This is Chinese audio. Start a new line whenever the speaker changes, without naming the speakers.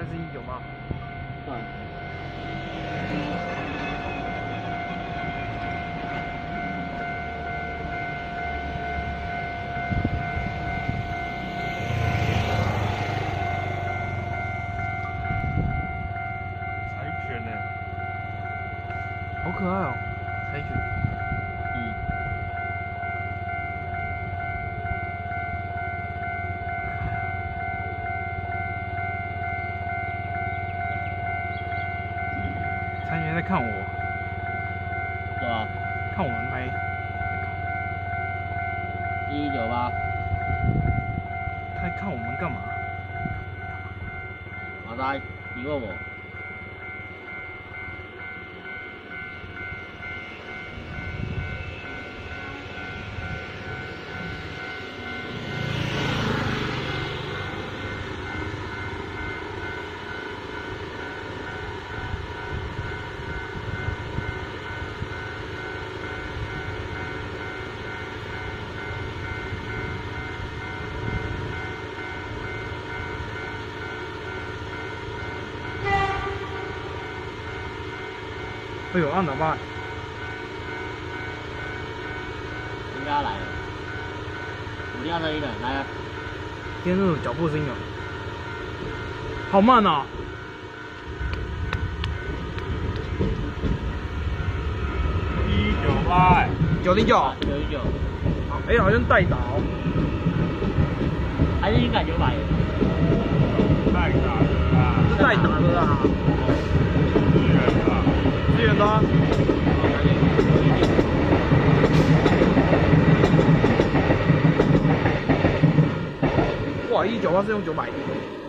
是198。
对。
柴犬呢？
好可爱哦，柴犬。柴犬在看我。
对吧？
看我们拍。
1198。
他在看我们干嘛？
马仔，你问我。
哎呦，按喇叭！
应该要来了。我听到声音了，来了。
听那种脚步声了，好慢啊
！198。
909。
919。
哎，好像带打哦。
还是应该900。
带打的啦。
是带打的啦。
支援的。
支援的啊。哇，198是用900。